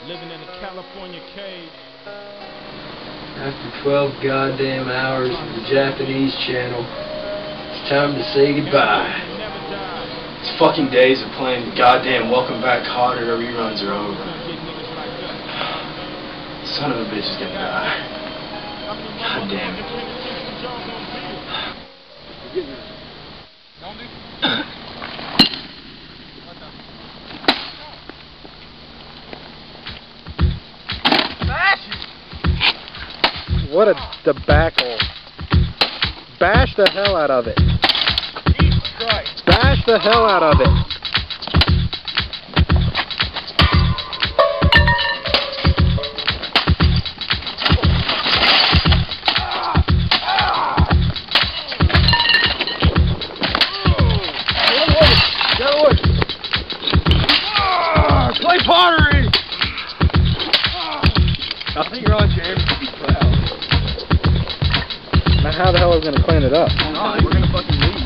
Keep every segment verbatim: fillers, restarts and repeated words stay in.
living in a California cave. After twelve goddamn hours of the Japanese channel, it's time to say goodbye. It's fucking days of playing the goddamn Welcome Back Kotter reruns are over. Son of a bitch is gonna die. God damn it. What a debacle. Bash the hell out of it. Jesus Christ. Bash the hell out of it. Clay pottery! I think you're on James to be proud. Now how the hell are we going to clean it up? No, we're going to fucking leave.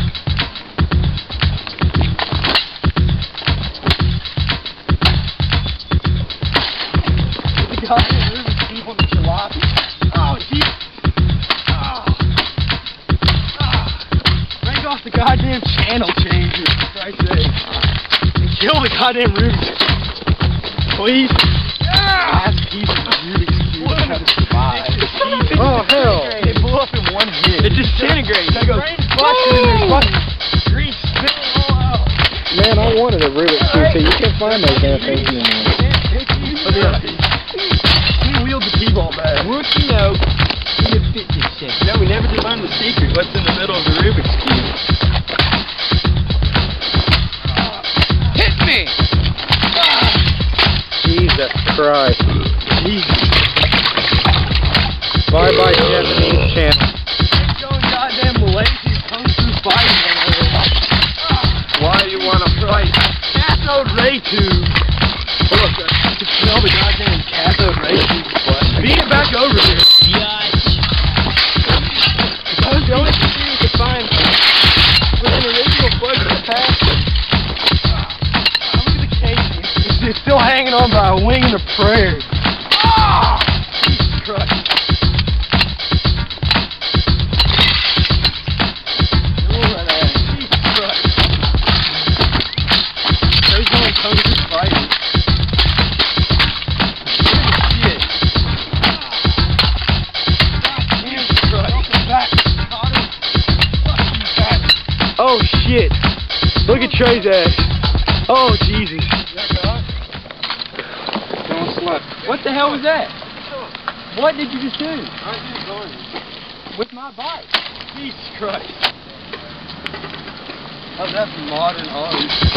The goddamn Rubik's Cube on the jalopy. Oh, jeez. Oh. Oh. Break off the goddamn channel changer, for Christ's sake. And kill the goddamn Rubik's Cube. Please. Yeah. Last piece of the Rubik's Cube is how to survive. Oh, hell. It blew up in one hit. It disintegrates. I go, fuck, and then there's fucking green spilling all out. Man, I wanted a Rubik's Cube too. You can't find those damn things anymore. We wheeled the T-ball back. Rookie note. We have fit this shit. No, we never did learn the secret. What's in the middle of the Rubik's Cube? Hit me! Jesus Christ. Jesus. Bye bye Japanese channel. Ain't going goddamn Malaysian Kung Fu fighting. Why do you want to fight? Cathode ray tube. Look, I can smell the goddamn cathode ray tube. Beat it back over here. Yikes. That was the only thing you could find with an original plug in the past. Look at the casing. It's, it's still hanging on by a wing and a prayer. Ah! Jesus Christ. Oh shit! Look at Trey's ass. Oh Jesus! What the hell was that? What did you just do? With my bike. Jesus Christ! How's that for modern art?